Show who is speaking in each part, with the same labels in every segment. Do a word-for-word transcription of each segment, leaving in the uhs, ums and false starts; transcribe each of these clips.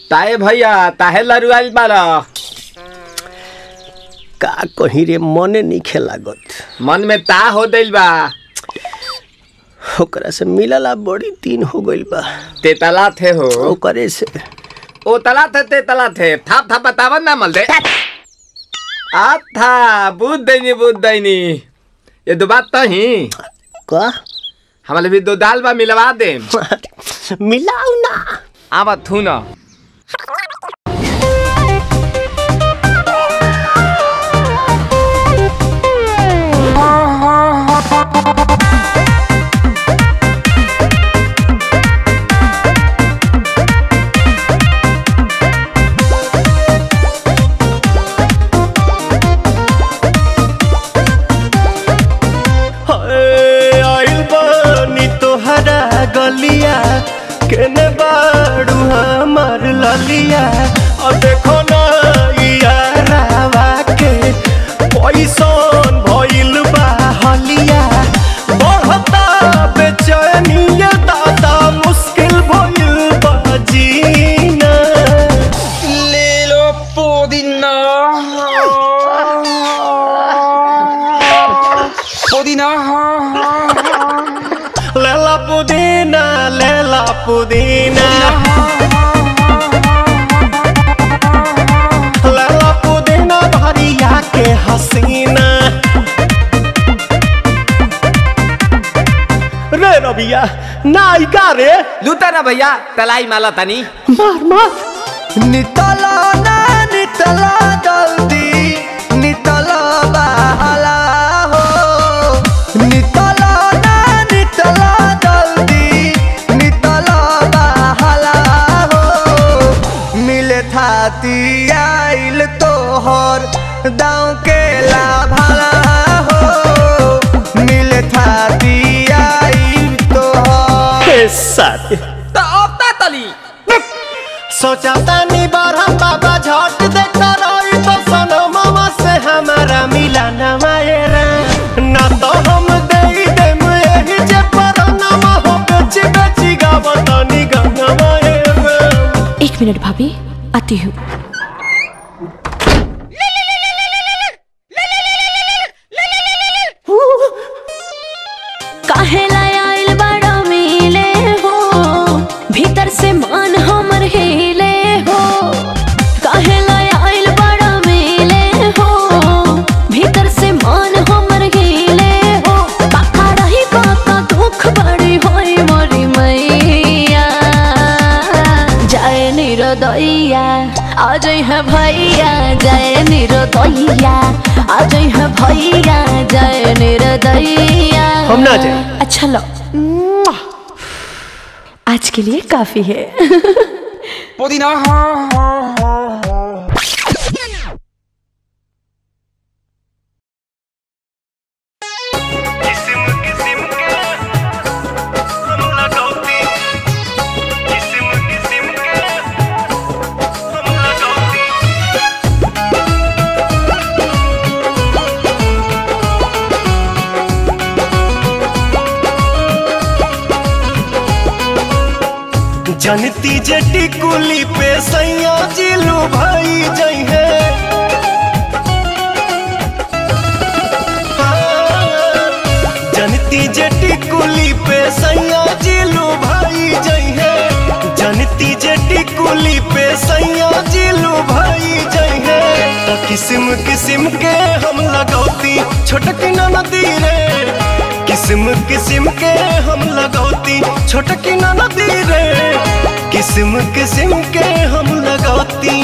Speaker 1: ताए भैया ताहे लरुआल बारा
Speaker 2: का कहीं रे मने नहीं खेलागत
Speaker 1: मन में ता हो दिल बा
Speaker 2: ओकरा से मिलला बड़ी दिन हो गइल बा।
Speaker 1: ते तला थे हो
Speaker 2: ओकरे से
Speaker 1: ओ तला थे ते तला थे थाप थाप बतावन ना मल दे आ था बुद्ध दैनी बुद्ध दैनी ये दो बात तो ही
Speaker 2: का
Speaker 1: हमारे भी दो दाल बा मिलवा दे
Speaker 2: मिलाऊ ना
Speaker 1: आवा थू ना
Speaker 2: गलिया केने बाड़ू हमार ललिया और देखो ना यारावा के पैसन भइल बा हलिया बढ़ता बेचैनिया दादा मुश्किल भइल बा जीना
Speaker 1: ले लो पुदीना पुदीना
Speaker 2: लेला पुदीना लेला पुदीना लेला पुदीना भरिया के हसीना रे रबिया नायिका रे
Speaker 1: लूटा ना भैया तलाई माला तनी
Speaker 2: मार मार नितला ना नितला जल्दी नितला बहला हो नितला आइल तोहर दाँव के लाभला हो मिले थाती आइल तोहर साथी
Speaker 1: तो अब ता तली
Speaker 2: सोचा तानी बार हम बाबा झट देखता रही तो सनमवा से हमारा मिला न मायरा ना तो हम दे देम यही जे परनमा हो बेची बेची गावतानी गंगा मायरा।
Speaker 3: एक मिनट भाभी आती हूँ। काहे लायल बड़ा मिले हो भीतर से मान हमर हिले हो काहे लायल बड़ा मिले हो भीतर से मान हमर हिले हो बाका रही बाका दुख बड़ी होई मोरी मैया जाए निरोदैया आज है भैया जय निरोदैया आज है भैया जय निरोदैया
Speaker 2: हम ना जाए।
Speaker 3: अच्छा लो आज के लिए काफी है।
Speaker 1: पुदीना
Speaker 2: जनती जटी कुली पे सैया जिलू भाई जई है जनती जटी कुली पे सैया जिलू भाई जई है जनती जटी कुली पे सैया जिलू भाई जई है तो किस्म किस्म के हम लगौती छोटकी नदी रे किस्म किस्म के हम लगौती छोटकी नदी रे किस्म किस्म के हम लगौती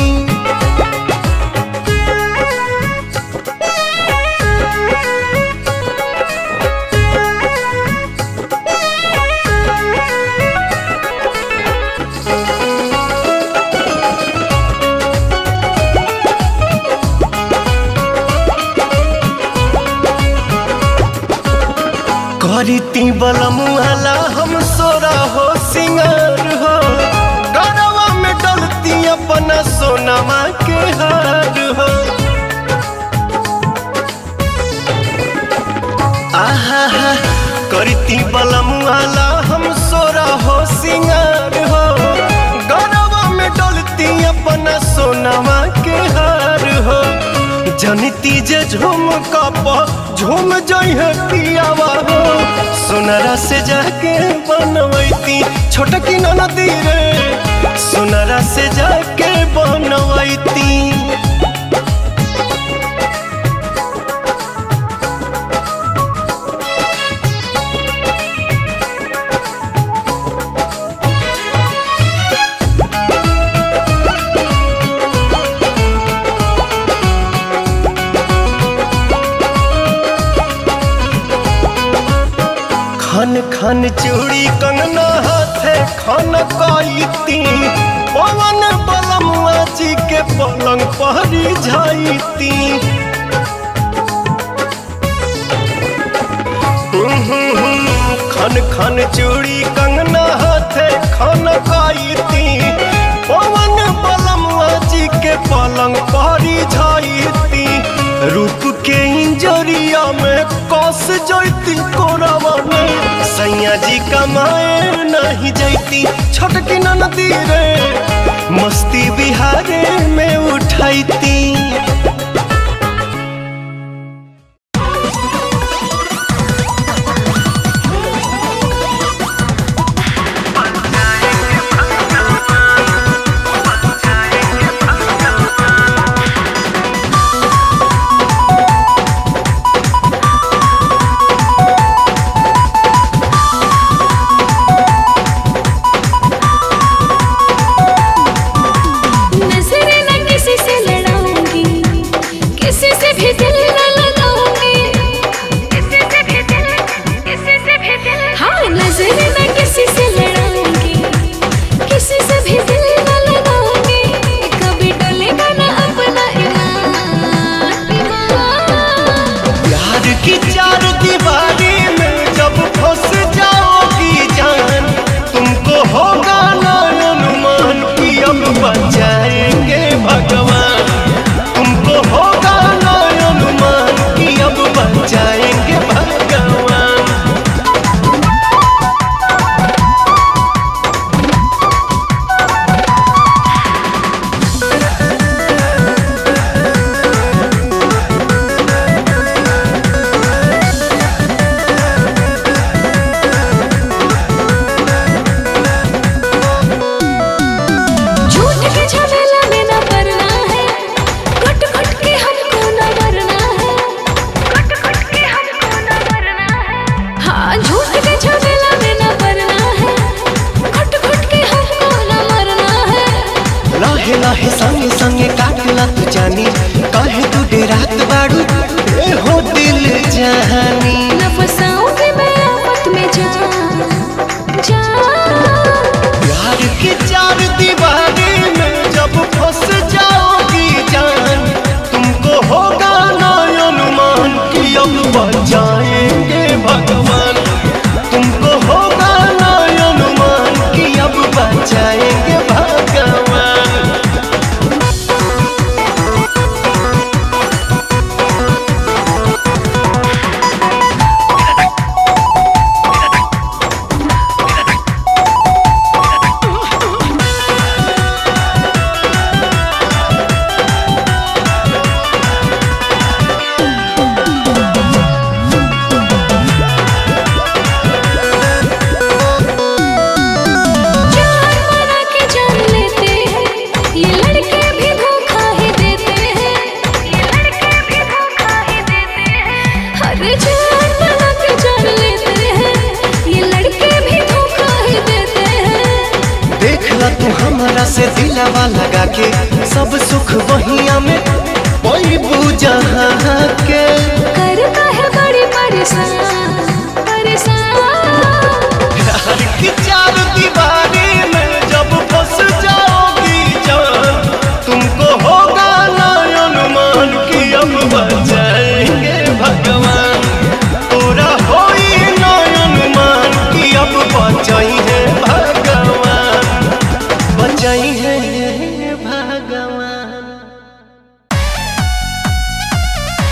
Speaker 2: करीती बलमुआला हम सोरा हो सिंगार हो गरवा में डलती अपना सोनमा के हार हो आहा हा करीती बलमुआला हम सोरा हो सिंगार हो गरवा में डलती जनती जे झूम कप झूम जइहे पियावा हो सोनरा से जाके बनवैती छोटकी ननदी रे सोनरा से जाके बनवैती। खन खन चूड़ी कंगना हाथे खन काईती पवन बलमुआ जी के पलंग पहरी जाईती। खन खन चूड़ी कंगना हाथे खन काईती पवन बलमुआ जी के पलंग पहरी जाईती। रूप के इंजरिया में कस जैती कोरावा में सैया जी कमाए नहीं जैती छोटकी ननदी रे मस्ती बिहारे में उठाईती। से दिलवा लगा के सब सुख वहिया में कोई बूझा के
Speaker 3: करता है बड़ी परेशान परेशान
Speaker 2: प्यार की चार दीवारी में जब फंस जाओगी जान तुमको होगा ना अनुमान कि अब बचाएंगे भगवान पूरा होई ना अनुमान कि अब बचाई है भगवान बचाई है भगवान।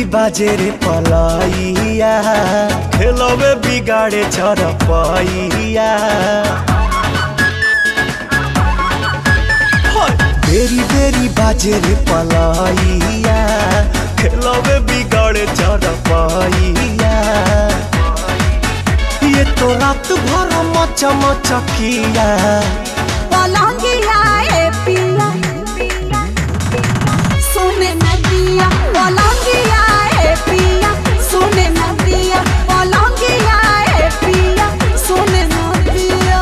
Speaker 2: बाजे रे पलाइया खेलवे बिगाड़े चरपैया बेरी बेरी बाजे रे पलाइया खेलवे बिगाड़े चरपैया ये तो रात भर मचा मचकिया
Speaker 3: पलंगिया ए पिया सोने नदिया पलंगिया ए पिया सोने नदिया पलंगिया ए पिया सोने नदिया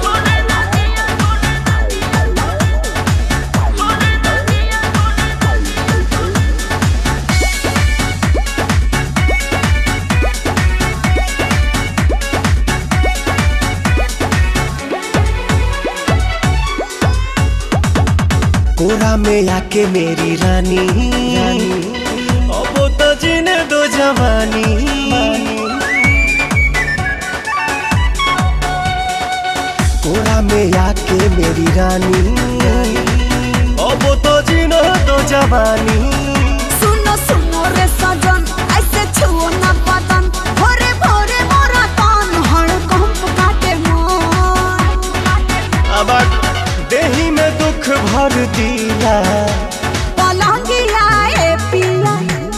Speaker 2: कोरा में आके मेरी रानी अब तो जीने दो जवानी कोरा में आके मेरी रानी अब तो जीने दो जवानी
Speaker 3: सुनो सुनो रे सजन ऐसे छुओ ना बदन भोरे भोरे मोरा तन हड़कंप काटे मन
Speaker 2: अब देही में दुख भर दिया
Speaker 3: पलंगिया ए पिया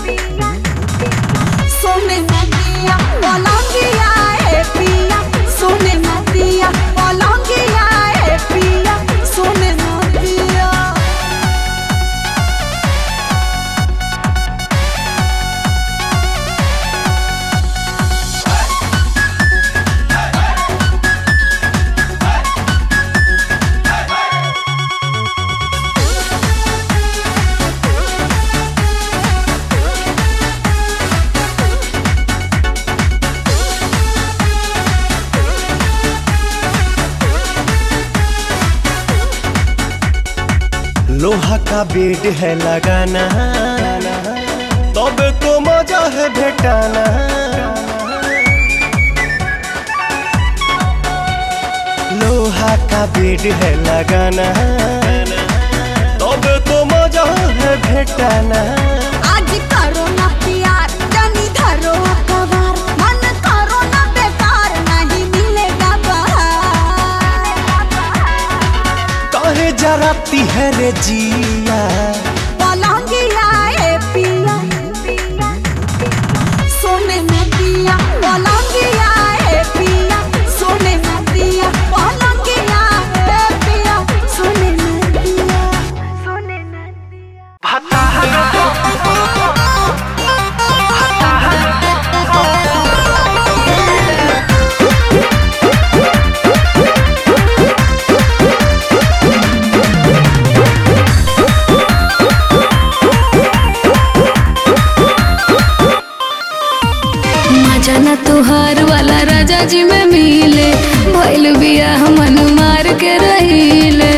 Speaker 3: सोने नदिया पलंगिया ए पिया सोने नदिया पलंगिया ए पिया सोने नदिया
Speaker 2: लोहा का बेड है लगाना तब तो मजा है भेटाना लोहा का बेड है लगाना तब तो मजा है भेटाना
Speaker 3: आज करो ना प्यार जानी धरो अखबार मन करो ना बेकार नहीं मिलेगा बाहर
Speaker 2: काहे जराती है रे जिया
Speaker 3: पलंगिया ए पिया सोने नदिया पलंगिया ए पिया सोने नदिया पलंगिया ए पिया सोने नदिया सोने नदिया
Speaker 4: जाना तुहार वाला राजा जी में मिले भइल बिया मन मार के रहीले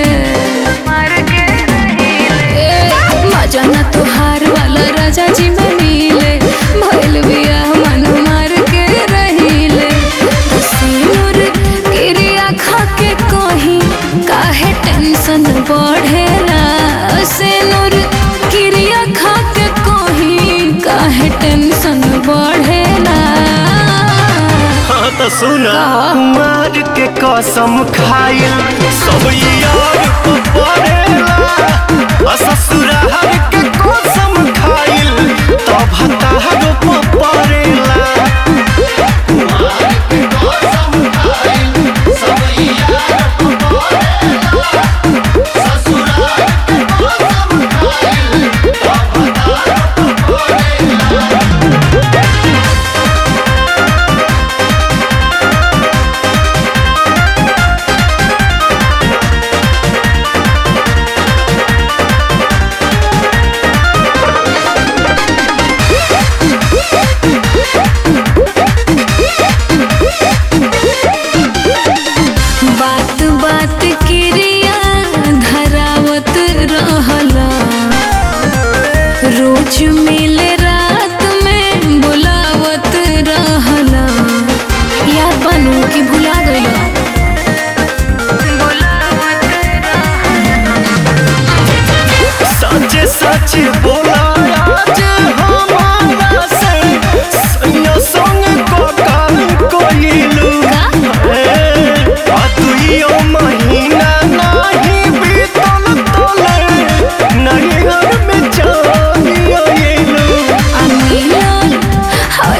Speaker 4: जाना तुहार वाला राजा जी में मिले भइल बिया मन मार के रहीले सिनुर गिरिया खा के कहीं काहे टेंशन बढ़ेला सिनुर गिरिया खा के कहीं काहे टेंशन बढ़ेला
Speaker 2: तो सुना कुमार के कसम खाइल सब यार को पड़ेला ससुराल के कसम खाइल तब हतार को पड़ेला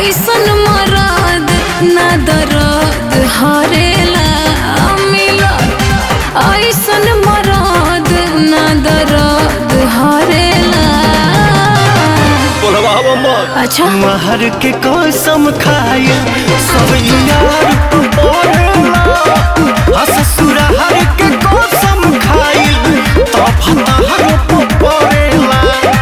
Speaker 4: ऐसन मरद ना दर्द हरेला मिलत, ऐसन मरद ना दर्द हरेला। अच्छा
Speaker 2: महर के कसम खाए सब यार पड़ेला, ससुराल के कसम खाए तो फतहर पड़ेला।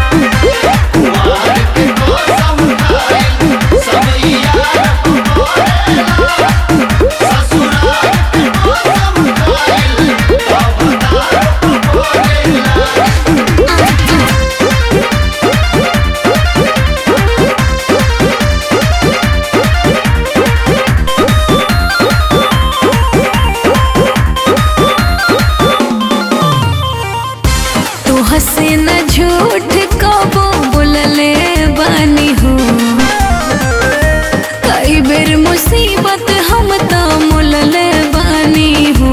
Speaker 4: हसे न झूठ कबो बोलले बानी हो, कई बेर मुसीबत हम तो मुलले बानी हो।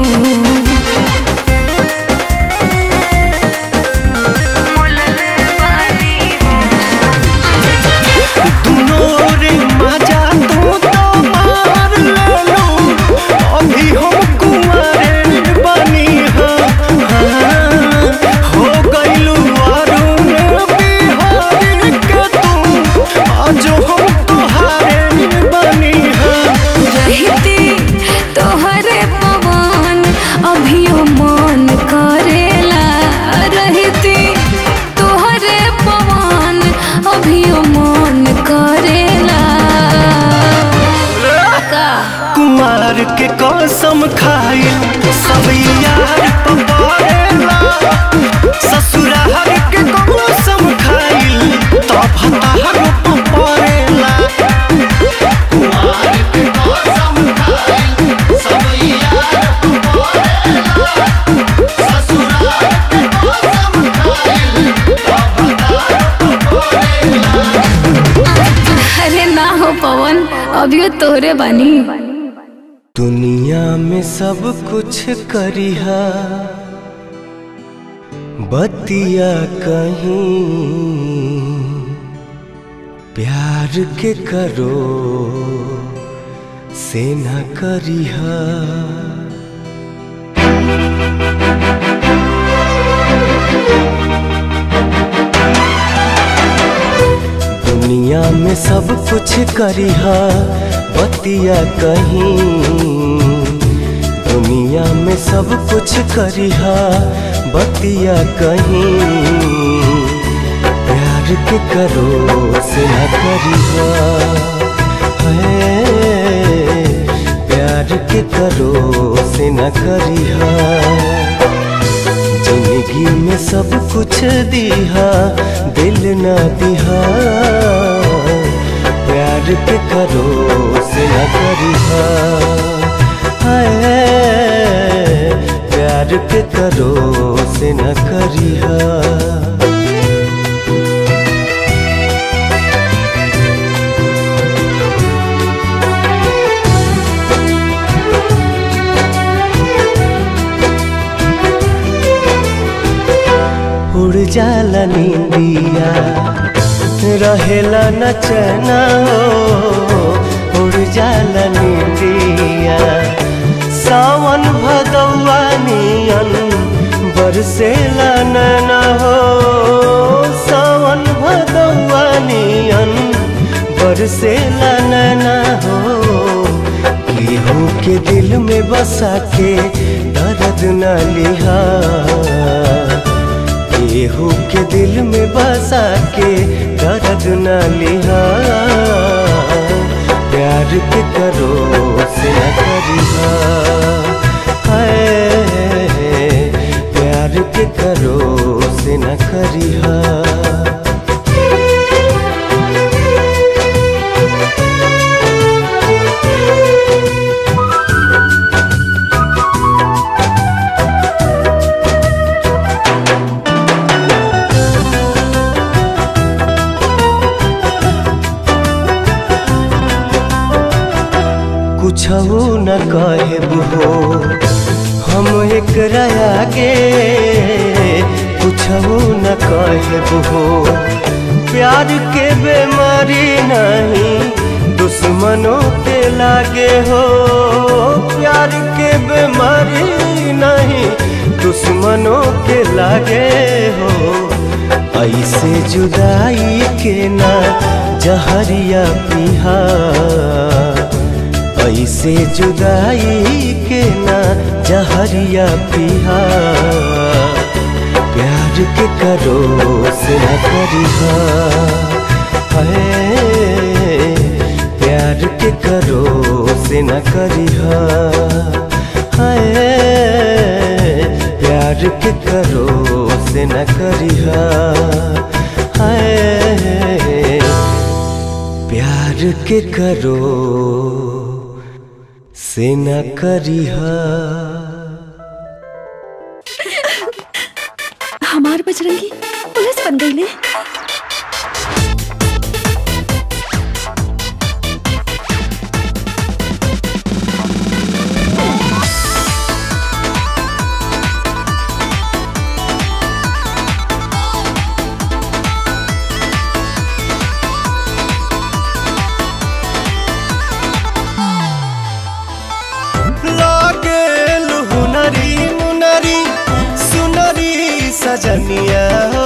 Speaker 2: के कसम खाए सब यार पड़ेला, ससुराल के कसम खाए तो फतहर पड़ेला।
Speaker 4: अरे ना हो पवन, अभी तोहरे बानी।
Speaker 2: दुनिया में सब कुछ करिहा बतिया कहीं, प्यार के करो से न करिहा। दुनिया में सब कुछ करिहा बतिया कहीं, दुनिया में सब कुछ करिहा बतिया कहीं, प्यार के करो से न करिहा। प्यार के करो से न करिहा। जिंदगी में सब कुछ दिहा दिल न दिहा, प्यार के करो से न करिहा। प्यार के करो से न करिहा। उड़ जाला नींदिया रहेला न चैना हो, उड़ जाला नींदिया सावन भदौआ नियन बरसेला नैना हो, सावन भदौआ नियन बरसेला नैना हो। केहू के दिल में बसा के दर्द न लिहा, केहू के दिल में बसा के दर्द न लिहा। प्यार के करो से न करिहा, प्यार के करो से न करिहा। कुछहु न कहब हो हम एकरा आगे, कुछहु न कहब हो। प्यार के बेमारी नहीं लागे हो प्यार के बीमारी नहीं दुश्मनों के लागे हो। ऐसे जुदाई के ना जहरिया पिहा, ऐसे जुदाई के ना जहरिया पिहा। प्यार के करो से न करिहा, प्यार के करो से न करिहा। प्यार के करो से न करिहा। प्यार के करो से न करिहा।
Speaker 3: हमार बजरंगी पुलिस बन गई ले।
Speaker 2: सजनिया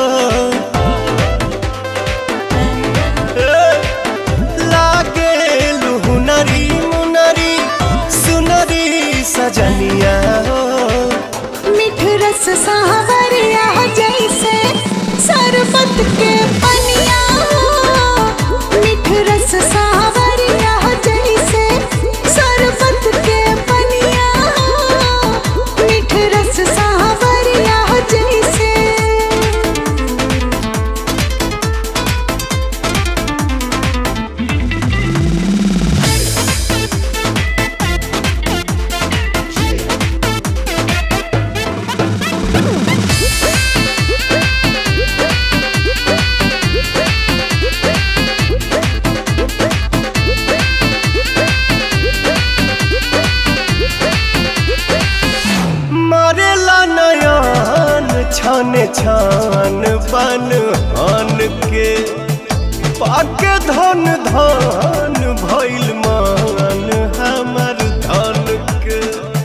Speaker 2: लागे लुहुनरी मुनरी सुनरी सजनिया।
Speaker 3: मीठ रस सावरिया जैसे शरबत के पनिया, मीठ रस सावरिया जैसे शरबत के पनिया, मीठ रस सावरिया जैसे।
Speaker 2: मारेला नयन छान छान बन हन के पाके धन धन भइल मान हमर धन के।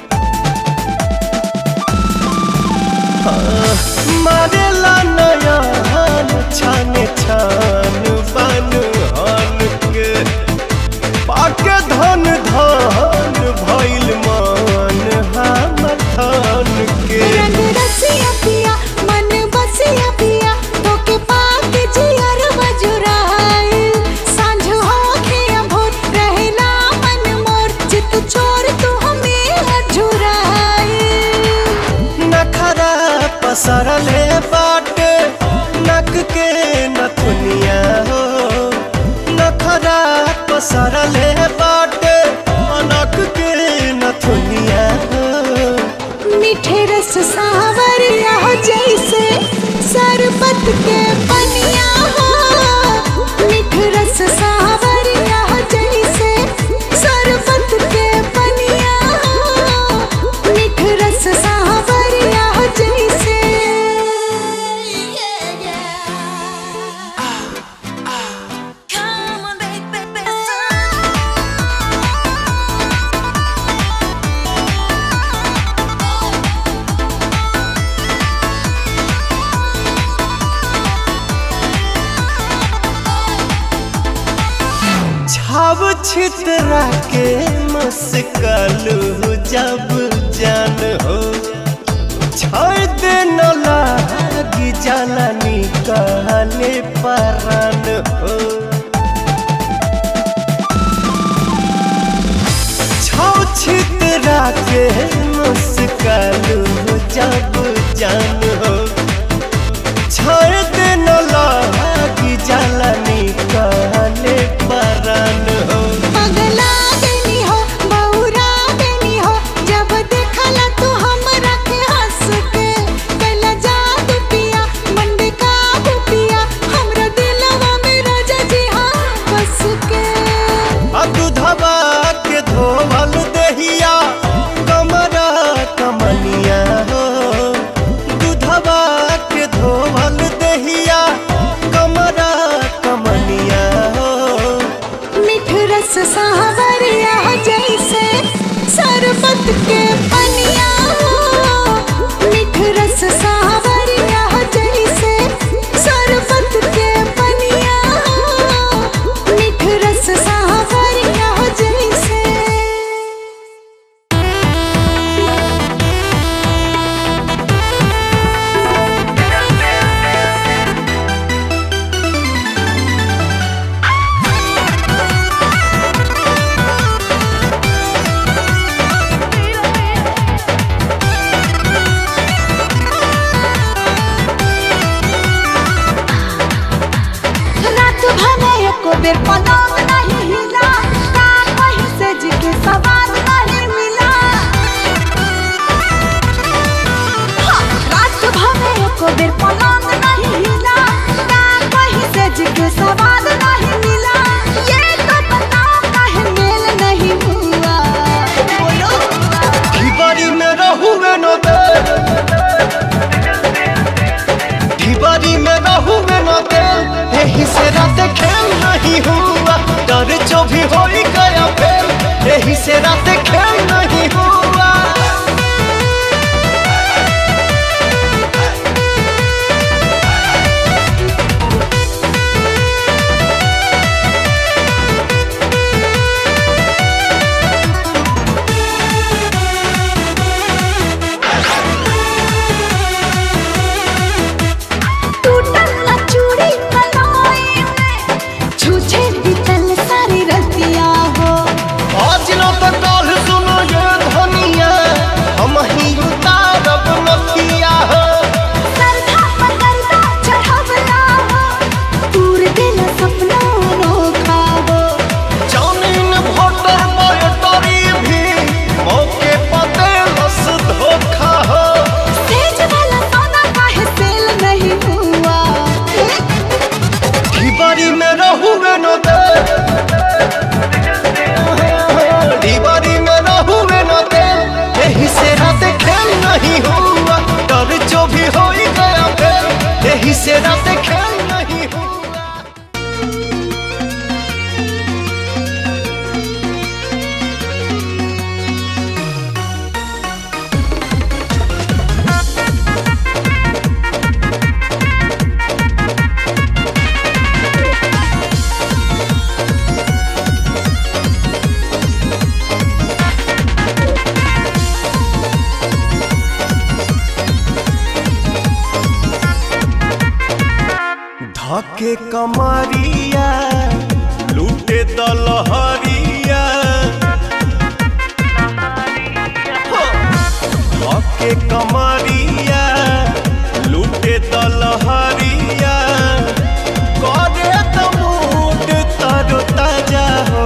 Speaker 2: मारेला नयन छान छान बन हन के पाके धन धन भइल मान हमर धन के।
Speaker 3: रंग रसिया पिया मन बसिया पिया तो के पाक जियर मजुराए। सांझ होखे अभोर रहना मन मोर चित चोर तू हमें अझुराए।
Speaker 2: नखरा पसरले बाटे नक के नथुनिया हो, नखरा पसरले बाटे नक के नथुनिया हो।
Speaker 3: मीठे रस सावरिया जैसे शरबत के पनिया, मीठ रस सावरिया जैसे शरबत के पनिया, मीठ रस सावरिया जैसे।
Speaker 2: छाव छितरा के मस्कलू जब जान हो, छाय दे न लागी जाला निकाले परान हो। छाव छितरा के मस्कलू जब जान हो, छाय दे न लागी जाला निकाले परान हो।
Speaker 3: पगला देनी हो बहुरा देनी हो जब देखला तू हमरा के हंस के। कैला जादू पिया मंड का पिया हमरा दिलवा में राजा जी हाँ बस के।
Speaker 2: आ दूधवा के धोवल दहिया कमरा कमनिया हो, दूधवा के धोवल दहिया कमरा कमनिया हो।
Speaker 3: मीठ रस सावरिया बेर पलंग नहीं हिला, का कहीं से जिके सवाद नहीं मिला। हाँ, रात भमे एको बेर पलंग नहीं हिला, का कहीं से जिके सवाद नहीं मिला। ये तो बताओ काहे मेल नहीं हुआ, बोलो।
Speaker 2: ढिबारी में रहुए न दे, ढिबारी में रहुए न दे, यही से रात खेल नहीं हुआ। डर जो भी हो गया फेल, यही से रात खेल नहीं हुआ।
Speaker 3: टूटल ना चूड़ी कलाई में, छूछे बीतल सारी रतिया हो।
Speaker 2: आज लो तो कल सुनो ये धनिया, हम ही उतारब नथिया हो।
Speaker 3: सरधा पकड़ता चढ़वला हो, दूर दिल सपना अनोखा हो।
Speaker 2: जानीन भोटर मोटरी भी मौके पर देलस धोखा हो।
Speaker 3: सेज वाला सौदा काहे सेल नहीं हुआ।
Speaker 2: ढिबारी में रहुए न दे, ढिबारी में रहुए न दे, यही से रात खेल नहीं हुआ। डर जो भी हो गया फेल, यही से रात खेल नहीं हुआ। धके कमरिया लूटे दलहरिया, धके कमरिया लूटे दलहरिया, करे तो मूड तरो ताजा हो।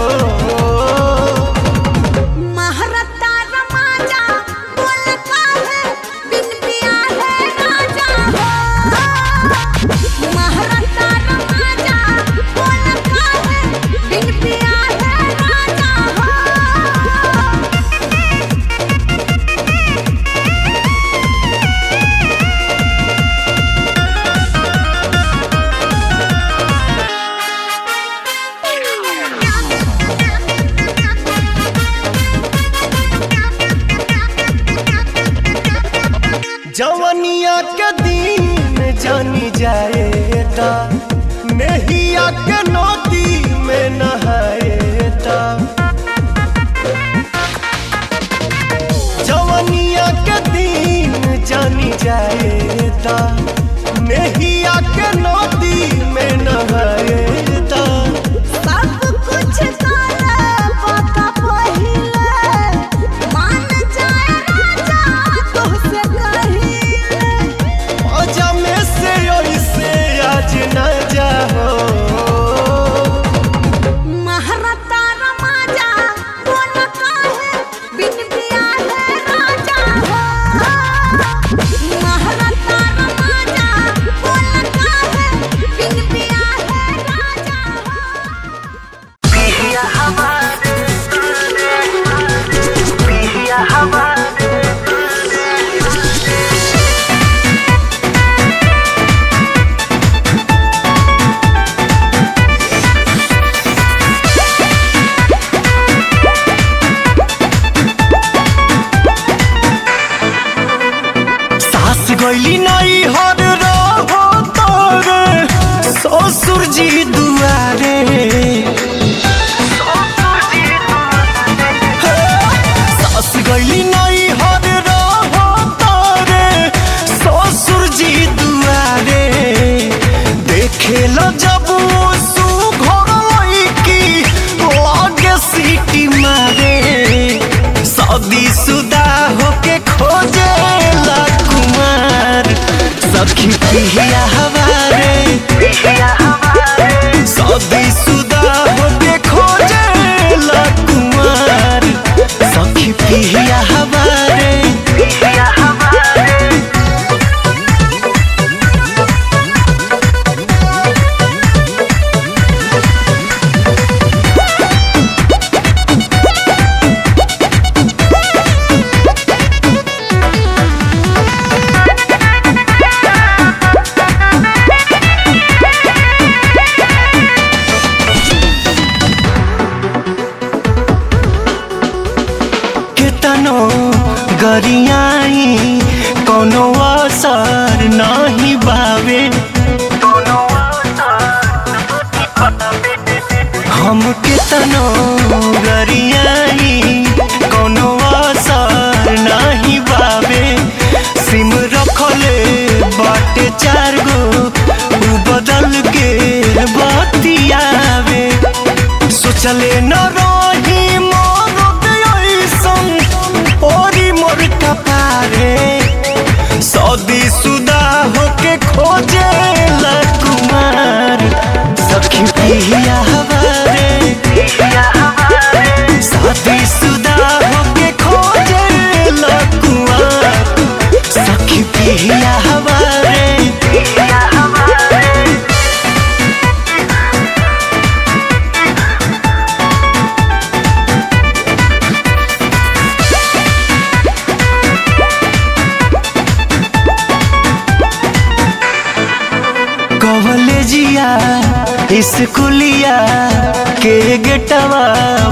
Speaker 3: महारता रमाजा बोल काहे बिन पिया है राजा हो। महारता रमाजा बोल काहे बिन पिया है राजा हो।
Speaker 2: जवनिया के दिन जानी जाएता, नेहिया के नदी में नहाएता। जवनिया के दिन जानी जाएता, नेहिया के नदी में नहाएता।
Speaker 3: सब कुछ काला पता पहिले, मान जाए राजा तोहसे कहिले।
Speaker 2: मजा में से ऐसे आज न जाओ।
Speaker 3: महारता रमाजा बोल काहे बिन पिया है राजा हो। महारता रमाजा बोल काहे बिन पिया है राजा हो।
Speaker 5: पिया हमारे पिया हमारे
Speaker 2: सास गईली नहीं हर रहो तोरे, ससुर जी दुआरे। सास गईली नहीं हर रहो तोरे, ससुर जी दुआरे। देखे लो जब सुघर लईकी लागे सीटी मारे। शादी शुदा होके खोजे ला कुमार, सखी पिया हमारे। शादी शुदा तनो गरियाई कोनो असर नहीं बावे। हम के तनो गरियाई कोनो असर नहीं बावे। सिम रखले बाटे चार गो उ बदल के बतियावे। सोचले न रही मोर ऐसन ओरी मोर कपारे। शादी शुदा होके खोजे ला कुमार सखी पिया हवारे। शादी शुदा होके खोजे ला कुमार सखी पिया हवारे। कॉलेजिया स्कूलिया के गेटवा